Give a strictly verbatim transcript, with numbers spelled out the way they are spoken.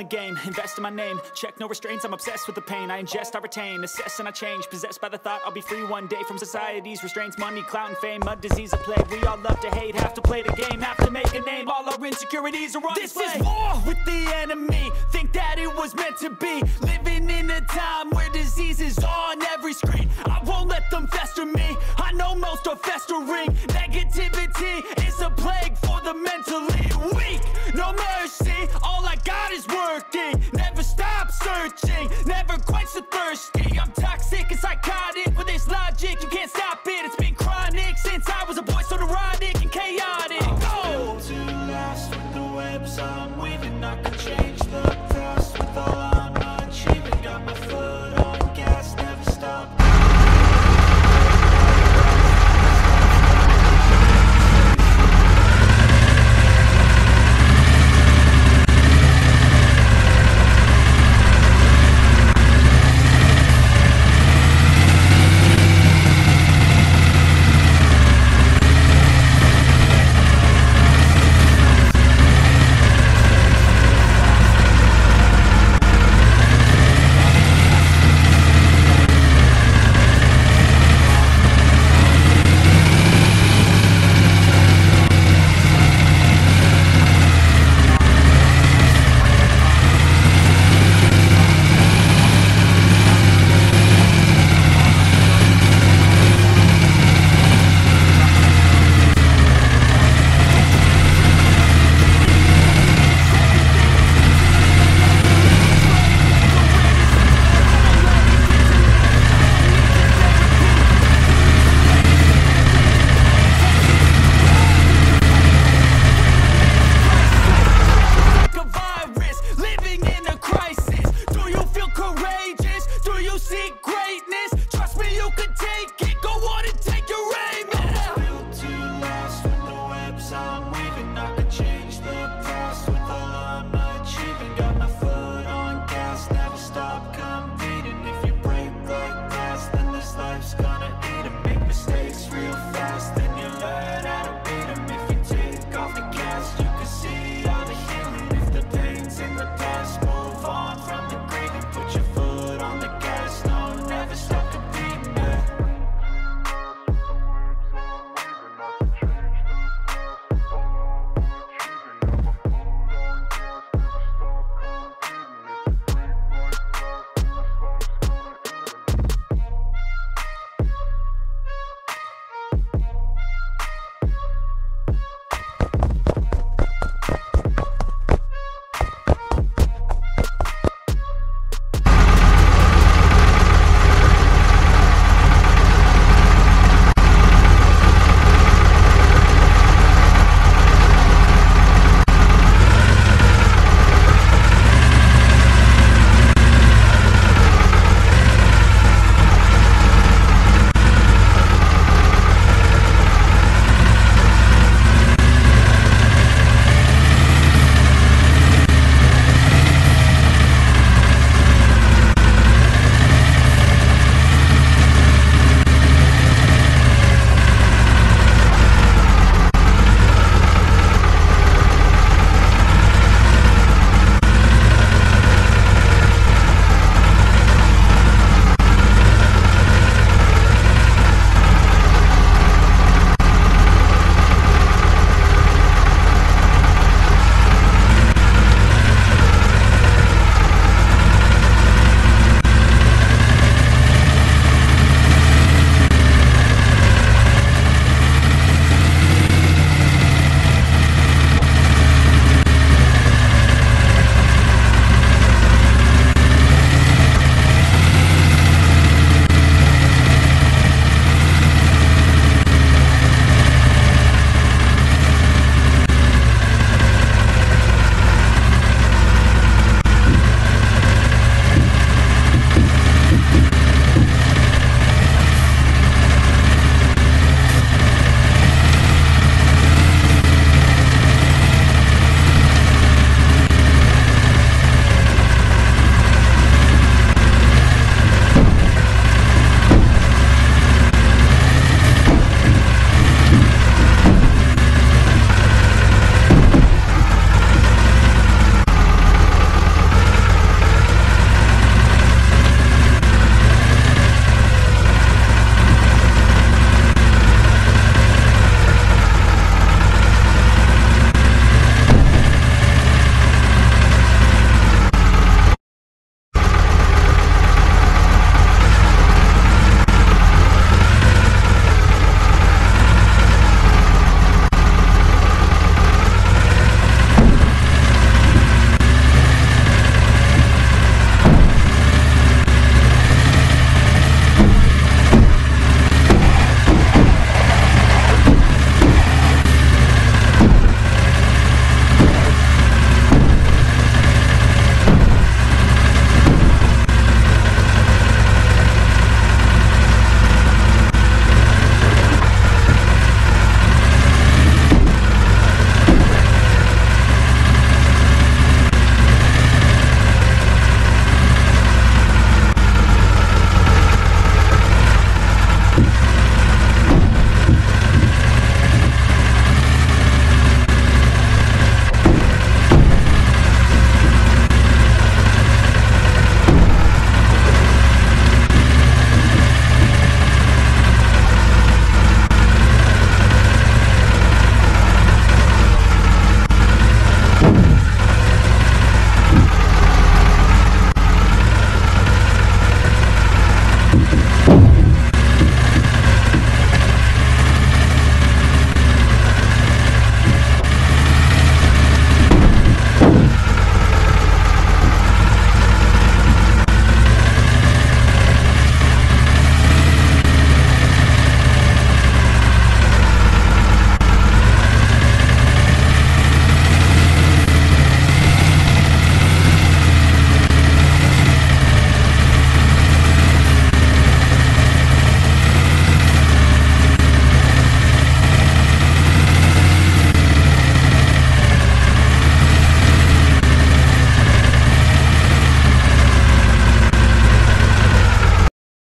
the game, invest in my name. Check no restraints, I'm obsessed with the pain. I ingest, I retain, assess and I change. Possessed by the thought I'll be free one day from society's restraints. Money, clout and fame, a disease, a plague. We all love to hate, have to play the game, have to make a name. All our insecurities are on display. This is war with the enemy, think that it was meant to be. Living in a time where disease is on every screen. I won't let them fester me, I know most are festering. Negativity is a plague for the mentally weak. No mercy, all I got is working. Never stop searching, never